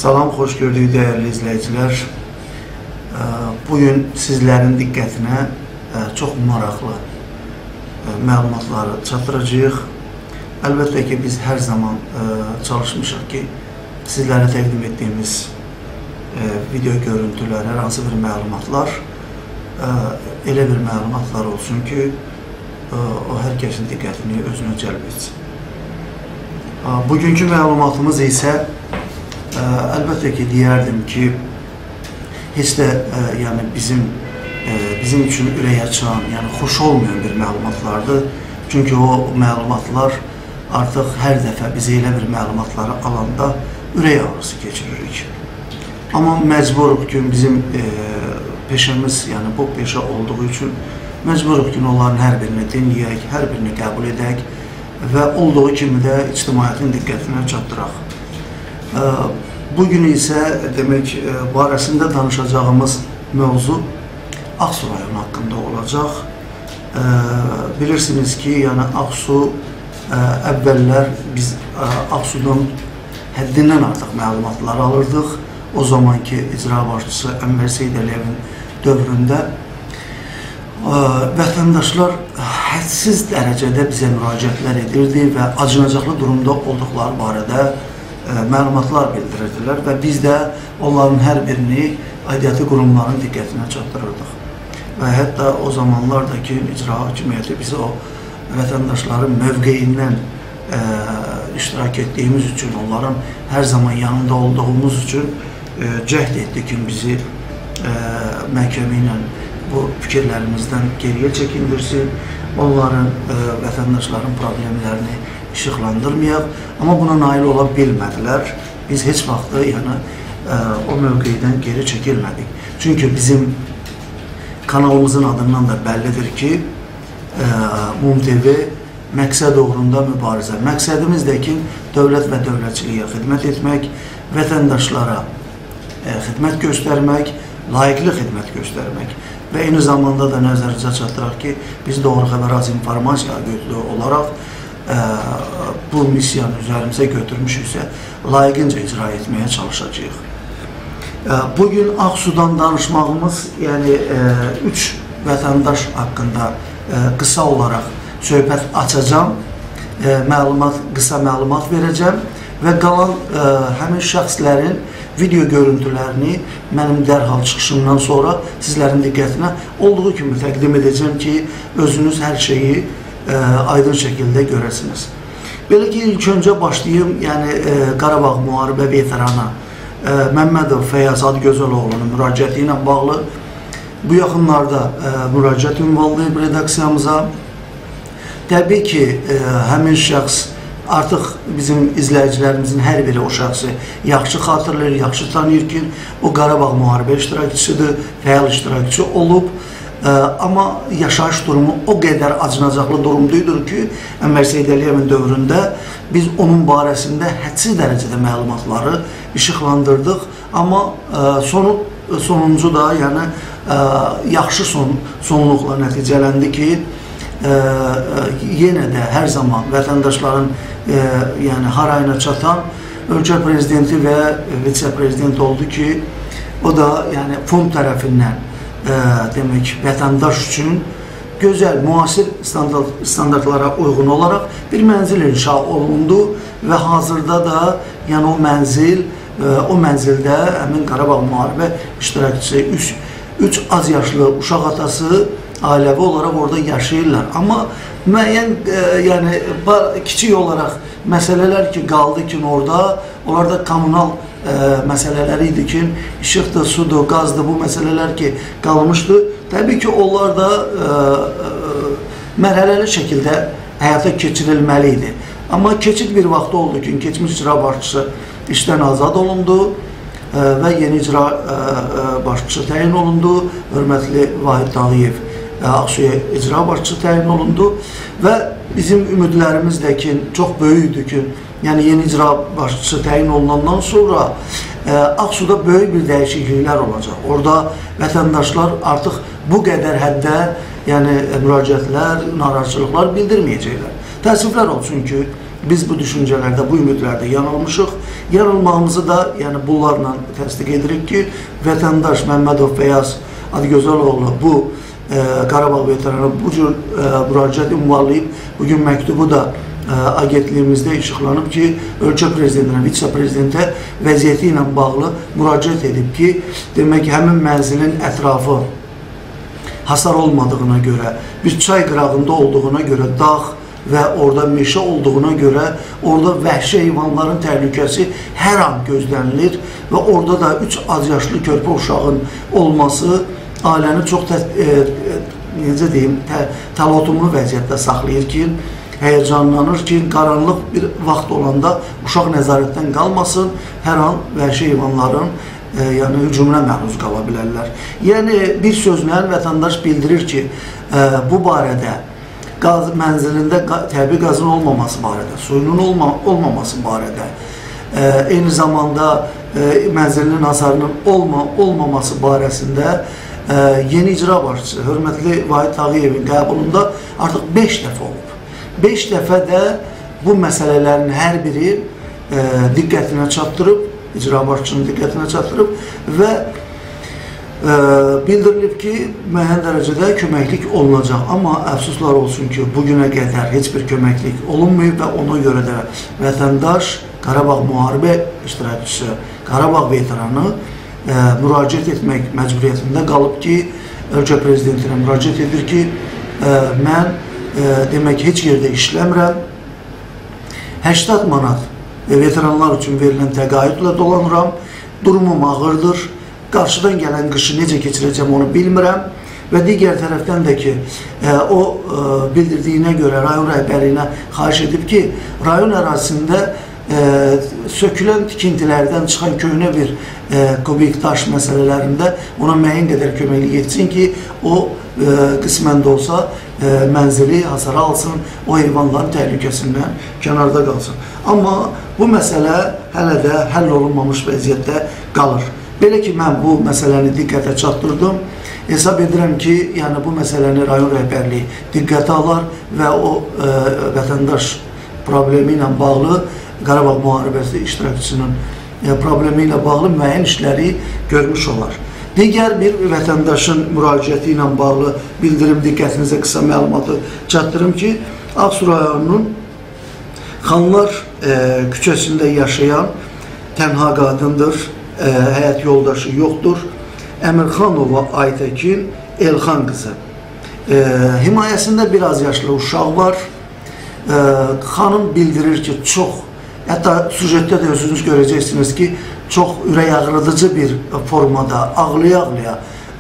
Salam, xoş gördük değerli izləyicilər. Bugün sizlərin diqqətinə çox maraqlı məlumatları çatdıracağıq. Əlbəttə ki, biz hər zaman çalışmışıq ki, sizlərə təqdim etdiyimiz video görüntülər, hər hansı bir məlumatlar elə bir məlumatlar olsun ki, o hər kəsin diqqətini özünə cəlb etsin. Bugünkü məlumatımız isə əlbəttə ki, deyərdim ki, heç də yəni bizim üçün ürək açan, yəni xoş olmayan bir məlumatlardır. Çünki o məlumatlar artıq hər dəfə bizə elə bir məlumatları alanda ürək ağrısı keçiririk. Amma məcburuq ki, bizim peşəmiz, yəni bu peşə olduğu üçün məcburuq ki, onların hər birini dinləyək, hər birini qəbul edək və olduğu kimi də ictimaiyyətin diqqətinə çatdıraq. Bugün isə demək barəsində danışacağımız mövzu Ağsu rayonu haqqında olacaq. Bilirsiniz ki, yəni Ağsu əvvəllər biz Ağsudan həddindən artıq məlumatlar alırdıq. O zamanki icra başçısı Ənvər Seydəliyevin dövründə vətəndaşlar hədsiz dərəcədə bizə müraciətlər edirdi və acınacaqlı durumda olduqları barədə məlumatlar bildirirdilər və biz də onların hər birini aidiyyəti qurumların diqqətinə çatdırırdıq. Və hətta o zamanlar da ki, icra hakimiyyəti bizi o vətəndaşların mövqeyindən iştirak etdiyimiz üçün, onların hər zaman yanında olduğumuz üçün cəhd etdi ki, bizi məhkəmə ilə bu fikirlərimizdən geriyə çəkindirsin, onların, vətəndaşların problemlərini işıqlandırmayaq, amma buna nail ola bilmədilər. Biz heç vaxt o mövqeydən geri çəkilmədik. Çünki bizim kanalımızın adından da bəllidir ki, MUM TV məqsəd uğrunda mübarizə. Məqsədimiz də ki, dövlət və dövlətçiliyə xidmət etmək, vətəndaşlara xidmət göstərmək, layiqli xidmət göstərmək və eyni zamanda da nəzərinizə çatdıraq ki, biz Doğru Xəbər Az İnformasiya agentliyi olaraq bu missiyanı üzərimizə götürmüşüksə, layiqincə icra etməyə çalışacağıq. Bugün Ağsudan danışmağımız, yəni 3 vətəndaş haqqında qısa olaraq söhbət açacağım, qısa məlumat verəcəm və qalan həmin şəxslərin video görüntülərini mənim dərhal çıxışımdan sonra sizlərin diqqətinə olduğu kimi təqdim edəcəm ki, özünüz hər şeyi aydın şəkildə görəsiniz. Belə ki, ilk öncə başlayayım, yəni Qarabağ müharibə veteranı Məmmədov Fəyaz Adgözəloğlu'nun müraciəti ilə bağlı bu yaxınlarda müraciət ünvanlayıb redaksiyamıza. Təbii ki, həmin şəxs artıq bizim izləyicilərimizin hər biri o şəxsi yaxşı xatırlayır, yaxşı tanıyır ki, o Qarabağ müharibə iştirakçısıdır, fəal iştirakçı olub. Amma yaşayış durumu o qədər acınacaqlı durumdaydır ki, Ənvər Seydəliyevin dövründə biz onun barəsində hədsiz dərəcədə məlumatları işıqlandırdıq. Amma sonuncu da yaxşı sonluqla nəticələndi ki, yenə də hər zaman vətəndaşların harayına çatan ölkə prezidenti və vitse-prezident oldu ki, o da fond tərəfindən demək, vətəndaş üçün gözəl, müasir standartlara uyğun olaraq bir mənzil inşa olundu və hazırda da o mənzildə həmin Qarabağ müharibə iştirakçısı 3 az yaşlı uşaq atası ailəvi olaraq orada yaşayırlar. Amma müəyyən, kiçik olaraq məsələlər ki, qaldı ki, orada kommunal məsələləri idi ki, işıqdır, sudur, qazdır, bu məsələlər ki, qalmışdı. Təbii ki, onlar da mərhələli şəkildə həyata keçirilməli idi. Amma keçid bir vaxt oldu ki, keçmiş icra başçısı işdən azad olundu və yeni icra başçısı təyin olundu. Hörmətli Vahid Dağıyev Ağsuya icra başçısı təyin olundu və bizim ümidlərimiz də ki, çox böyükdür ki, yəni yeni icra başçısı təyin olunandan sonra Ağsuda böyük bir dəyişikliklər olacaq. Orada vətəndaşlar artıq bu qədər həddə müraciətlər, narazıçılıqlar bildirməyəcəklər. Təəssüflər olsun ki, biz bu düşüncələrdə, bu ümidlərdə yanılmışıq. Yanılmağımızı da yəni bunlarla təsdiq edirik ki, vətəndaş Məmmədov Fəyaz Adıgözəloğlu bu Qarabağ veteranı bu cür müraciət ünvanlayıb, bugün məktubu da agentliyimizdə işıqlanıb ki, ölkə prezidentinə, vitse-prezidentə vəziyyəti ilə bağlı müraciət edib ki, demək həmin mənzilin ətrafı hasar olmadığına görə, bir çay qırağında olduğuna görə, dağ və orada meşə olduğuna görə, orada vəhşi heyvanların təhlükəsi hər an gözlənilir və orada da 3 az yaşlı körpə uşağın olması ailəni çox necə deyim, təlatumlu vəziyyətdə saxlayır ki, həyəcanlanır ki, qaranlıq bir vaxt olanda uşaq nəzarətdən qalmasın, hər an vəhşi heyvanların yəni hücumuna məruz qala bilərlər. Yəni bir sözlə vətəndaş bildirir ki, bu barədə mənzilində təbii qazın olmaması barədə, suyunun olmaması barədə, eyni zamanda mənzilinin hasarının olmaması barəsində yeni icra başçısı, hörmətli Vahid Tağıyevin qəbulunda artıq 5 dəfə olub. 5 dəfə də bu məsələlərin hər biri diqqətinə çatdırıb, icra başçının diqqətinə çatdırıb və bildirilib ki, müəyyən dərəcədə köməklik olunacaq. Amma əfsuslar olsun ki, bugünə qədər heç bir köməklik olunmayıb və ona görə də vətəndaş, Qarabağ müharibə iştirakçısı, Qarabağ veteranı müraciət etmək məcburiyyətində qalıb ki, ölkə prezidentinə müraciət edir ki, mən demək heç yerdə işləmirəm, 80 manat veteranlar üçün verilən təqaüdlə dolanıram, durumum ağırdır, qarşıdan gələn qışı necə keçirəcəm onu bilmirəm və digər tərəfdən də ki, o bildirdiyinə görə rayon rəhbərliyinə xahiş edib ki, rayon ərazisində sökülən tikintilərdən çıxan köhnə bir kubik daş məsələlərində ona müəyyən qədər köməklik etsin ki, o qismən də olsa mənzili hasara alsın, o heyvanların təhlükəsindən kənarda qalsın. Amma bu məsələ hələ də həll olunmamış vəziyyətdə qalır. Belə ki, mən bu məsələni diqqətə çatdırdım. Hesab edirəm ki, yəni bu məsələni rayon rəhbərliyi diqqətə alar və o vətəndaş problemi ilə bağlı, Qarabağ müharibəsi iştirakçısının problemi ilə bağlı müəyyən işləri görmüş olar. Digər bir vətəndaşın müraciəti ilə bağlı bildirim diqqətinizə qısa məlumatı çatdırım ki, Ağsu rayonunun Xanlar küçəsində yaşayan tənha qadındır, həyat yoldaşı yoxdur. Əmirxanova Aytəkin Elxan qızı. Himayəsində biraz yaşlı uşaq var. Xanım bildirir ki, çox, hətta süjetdə də özünüz görəcəksiniz ki, çox ürək ağrıdıcı bir formada, ağlaya-ağlaya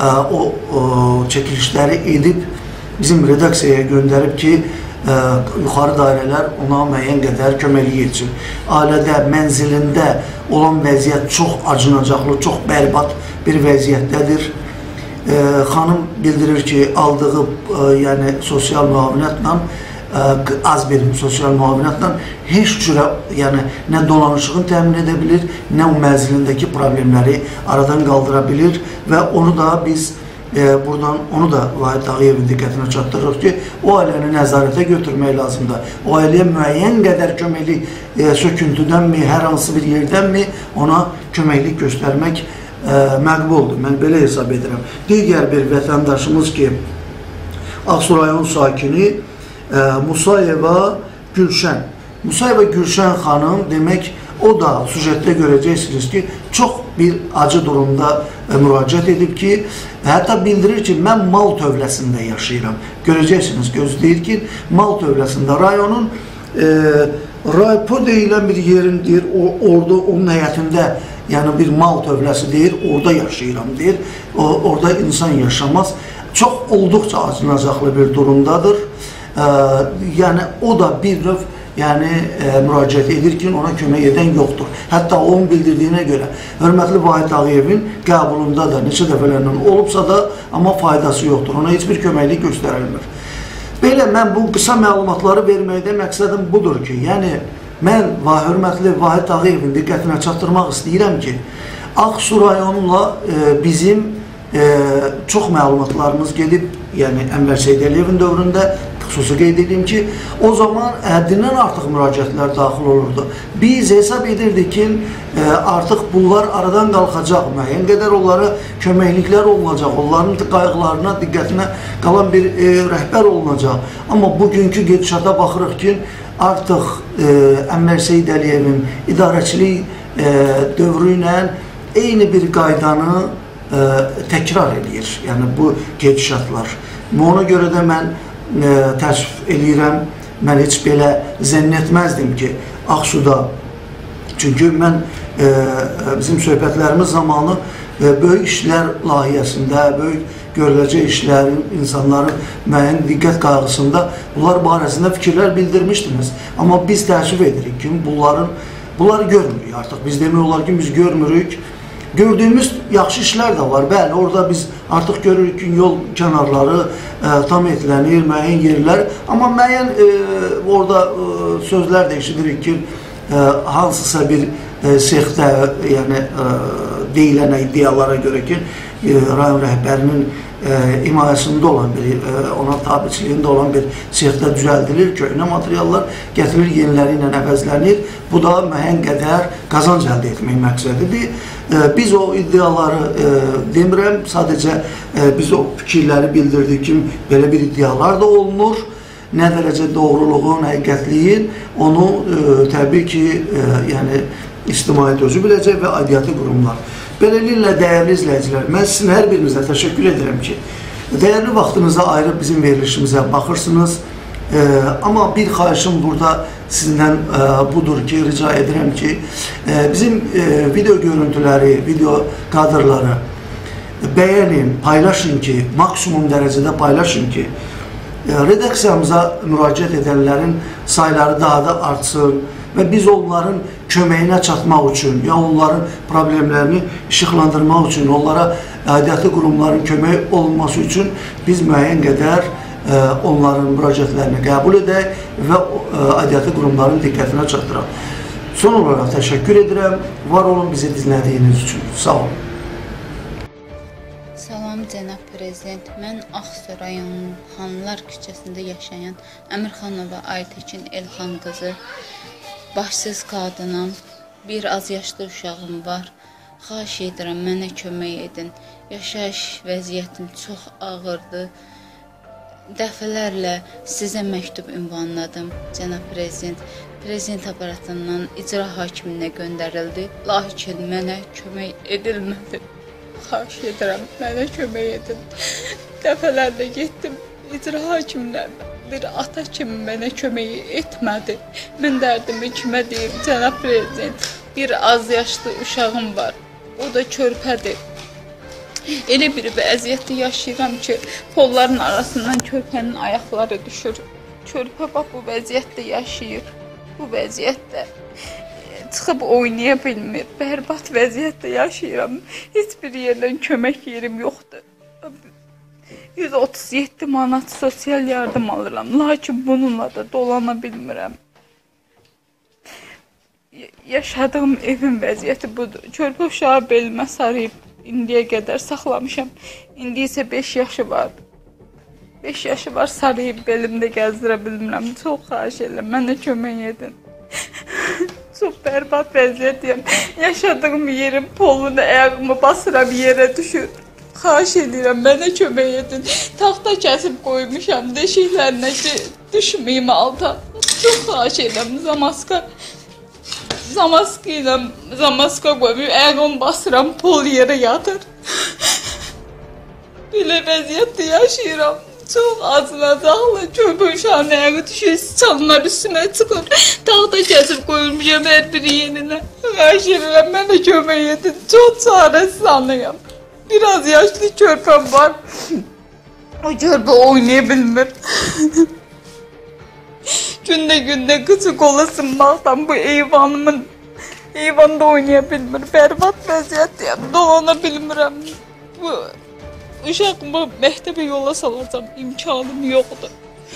o çəkilişləri edib bizim redaksiyaya göndərib ki, yuxarı dairələr ona müəyyən qədər köməklik etsin. Ailədə, mənzilində olan vəziyyət çox acınacaqlı, çox bərbad bir vəziyyətdədir. Xanım bildirir ki, aldığı yəni sosial müavinətlə, az bir sosial müavinətlə heç cürə, yəni nə dolanışığını təmin edə bilir, nə o mənzilindəki problemləri aradan qaldıra bilir və onu da biz buradan, onu da Vahid Tağıyevin diqqətinə çatdırırıq ki, o ailəni nəzarətə götürmək lazımdır. O ailəyə müəyyən qədər köməklik söküntüdənmi, hər hansı bir yerdənmi ona köməklik göstərmək məqbuldur. Mən belə hesab edirəm. Digər bir vətəndaşımız ki, Ağsu rayon sakini Musayeva Gülşən. Musayeva Gülşən xanım, demək, o da süjetdə görəcəksiniz ki, çox bir acı durumda müraciət edib ki, hətta bildirir ki, mən mal tövləsində yaşayıram. Görəcəksiniz, gözləyir ki, mal tövləsində rayonun Raypo deyilən bir yerin deyir, orada onun həyətində, yəni bir mal tövləsi deyir, orada yaşayıram deyir, orada insan yaşamaz. Çox olduqca acınacaqlı bir durumdadır. Yəni o da bir növ müraciət edir ki, ona kömək edən yoxdur. Hətta onun bildirdiyinə görə hörmətli Vahid Tağıyevin qəbulunda da neçə dəfələrlə olubsa da, amma faydası yoxdur. Ona heç bir köməklik göstərilmir. Belə mən bu qısa məlumatları verməkdə məqsədim budur ki, yəni mən hörmətli Vahid Tağıyevin diqqətinə çatdırmaq istəyirəm ki, Ağsu rayonuyla bizim çox məlumatlarımız gedib, yəni Ənvər Seydəliyevin dövründə, xüsusi qeyd edeyim ki, o zaman həddindən artıq müraciətlər daxil olurdu. Biz hesab edirdik ki, artıq bunlar aradan qalxacaq, müəyyən qədər onlara köməkliklər olunacaq, onların qayğılarına, diqqətinə qalan bir rəhbər olunacaq. Amma bugünkü gedişata baxırıq ki, artıq Ənvər Seyid Əliyevin idarəçilik dövrü ilə eyni bir qaydanı təkrar edir, yəni bu gedişatlar. Ona görə də mən təəssüf eləyirəm, mən heç belə zənn etməzdim ki, Ağsuda, çünki mən bizim söhbətlərimiz zamanı böyük işlər layihəsində, böyük görüləcək işlərin, insanların müəyyən diqqət qayğısında bunlar barəsində fikirlər bildirmişdiniz. Amma biz təəssüf edirik ki, bunları görmürük artıq. Biz demək olar ki, biz görmürük. Gördüyümüz yaxşı işlər də var. Bəli, orada biz artıq görürük ki, yol kənarları tam etlənir, müəyyən yerlər. Amma müəyyən orada sözlər də eşidirik ki, hansısa bir sexdə, yəni deyilən iddialara görə ki, rayon rəhbərinin himayəsində olan bir, ona tabiçiliyində olan bir sexdə düzəldilir, köhnə materiallar gətirilir, yeniləri ilə əvəzlənir. Bu da müəyyən qədər qazanc əldə etmək məqsədidir. Biz o iddiaları demirəm, sadəcə biz o fikirləri bildirdik ki, belə bir iddialar da olunur. Nə dərəcə doğruluğun, həqiqətliyin, onu təbii ki, yəni ictimaiyyət özü biləcək və aidiyyatı qurumlar. Beləliklə, dəyərli izləyicilər, mən sizin hər birinizə təşəkkür edirəm ki, dəyərli vaxtınıza ayırıb bizim verilişimizə baxırsınız. Amma bir xahişim burada sizdən budur ki, rica edirəm ki, bizim video görüntüləri, video kadrları bəyənin, paylaşın ki, maksimum dərəcədə paylaşın ki, redaksiyamıza müraciət edənlərin sayları daha da artsın və biz onların köməyinə çatmaq üçün, ya onların problemlərini işıqlandırmaq üçün, onlara aidiyyatı qurumların kömək olunması üçün biz müəyyən qədər onların müraciətlərini qəbul edək və aidiyyatı qurumların diqqətinə çatdıraq. Son olaraq təşəkkür edirəm. Var olun bizi dinlədiyiniz üçün. Sağ olun. Salam cənab prezident. Mən Ağsu rayonunun Xanlar küçəsində yaşayan Əmirxanova Aytekin Elxan qızı, başsız qadınam, bir az yaşlı uşağım var. Xahiş edirəm, mənə kömək edin. Yaşayış vəziyyətim çox ağırdır. Dəfələrlə sizə məktub ünvanladım, cənab prezident. Prezident aparatından icra hakiminə göndərildi, lakin mənə kömək edilmədi. Xahiş edirəm, mənə kömək edin. Dəfələrlə getdim, icra hakiminə, bir ata kimi mənə kömək etmədi. Mən dərdimi kimə deyim, cənab prezident, bir az yaşlı uşağım var, o da körpədir. Elə bir vəziyyətdə yaşayıram ki, polların arasından körpənin ayaqları düşür. Körpə bax bu vəziyyətdə yaşayır. Bu vəziyyətdə çıxıb oynaya bilmir. Bərbad vəziyyətdə yaşayıram. Heç bir yerdən kömək yerim yoxdur. 137 manat sosial yardım alıram. Lakin bununla da dolana bilmirəm. Yaşadığım evin vəziyyəti budur. Körpə uşağı belimə sarıyıb indiyə qədər saxlamışam. İndi isə 5 yaşı var. 5 yaşı var, sarıyıb belimdə gəzdirə bilmirəm. Çox xahiş edirəm, mənə kömək edin. Çox bərbad vəziyyətdəyəm. Yaşadığım yerin polunu ayağımı basıram, yerə düşür. Xahiş edirəm, mənə kömək edin. Taxta kəsib qoymuşam, deşiklərinə ki, düşməyim alta. Çox xahiş edirəm, Zamaska qoymuyor, ayağımı basıram, pol yerə yatır. Belə vəziyyətdə yaşayıram. Çox acınacaqlı, körpə uşağın ayağı düşür, sıçanlar üstünə çıxır. Taxta kəsib qoyulmuşam hər biri yeninə. Xahiş edirəm, mənə kömək edin. Çox çarəsiz anlayam. Biraz yaşlı körpəm var. O körpə oynaya bilmir. Gündə küçük olasın baxdan bu eyvanda oynaya bilmir. Bərbad vəziyyətdəyəm, dolana bilmirəm. Bu uşağımı məktəbə yola salacam, imkanım yoxdur.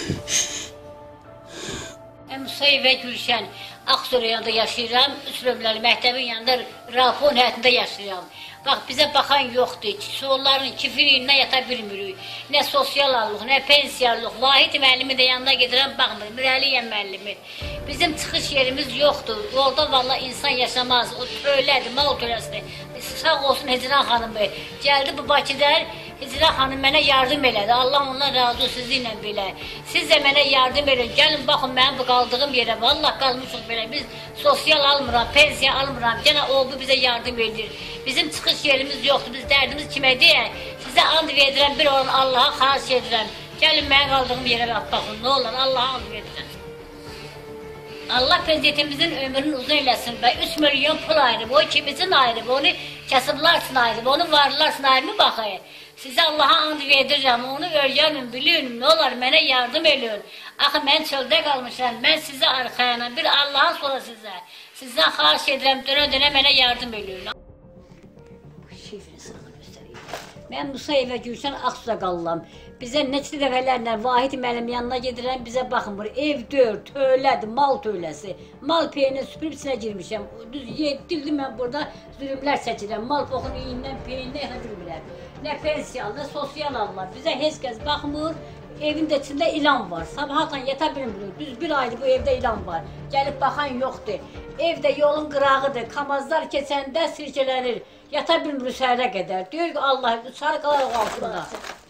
Musayib və Gülşən, Ağsu rayonunda yaşayıram. Üç bölməli məktəbin yanında Rafon həyətində yaşayıram. Bax, bizə baxan yoxdur. Onların kifirindən yata bilmirik. Nə sosiallıq, nə pensiyalıq. Vahid müəllimi də yanına gedirəm, baxmır. Mirəliyə müəllimi. Bizim çıxış yerimiz yoxdur. Yolda valla insan yaşamaz. O töylədir, mal töyəsidir. Sağ olsun Hicran xanımı. Gəldi bu Bakıdan. Hicran xanım mənə yardım elədi. Allah ondan razı olsun sizinlə belə. Siz də mənə yardım edin. Gəlin baxın mənim bu qaldığım yerə. Vallahi qalmışıq belə. Biz sosial almıram, pensiya almıram. Gene o bu bize yardım edir. Bizim çıxış yerimiz yoxdur. Biz dərdimiz kimə deyək? Sizə and verirəm, bir olan Allah'a xahiş edirəm. Gəlin mənim qaldığım yerə baxın. Nə olur Allah'a and verirəm. Allah prezidentimizin ömrünü uzun eləsin və 3 milyon pul ayırıb, o ikimizin ayırıb, onu kasıblar üçün ayırıb, onu varlılar üçün ayırıb baxayım. Sizə Allah'a and verirəm, onu öyrənin, bilin, nə olar, mənə yardım edin. Axı, mən çöldə qalmışam, mən sizə arxayanam, bir Allah'ın sonra sizə. Sizdən xahiş edirəm, dönə-dönə mənə yardım edin. Mən Musayevə Gülşən Aksu'da qalıram. Bizə neçə dəfələrlə Vahid müəllim yanına gedirəm, bizə baxmır. Ev dör, töylədir, mal töyləsi. Mal peyini süpürüb içinə girmişəm. Düz 7 ildir mən burada zülümlər çəkirəm. Mal poxun iyindən, peyindən yana bilmirəm. Nə pensiya, nə sosial alırlar. Bizə heç kəs baxmır. Evin də içində ilan var. Sabahatan yata bilmirik. Düz bir aydır bu evdə ilan var. Gəlib baxan yoxdur. Evdə yolun qırağıdır. Kamazlar keçəndə sirkələnir. Yata bilmirik səhərə qədər. Deyir ki, Allah, sarı qalaq altında.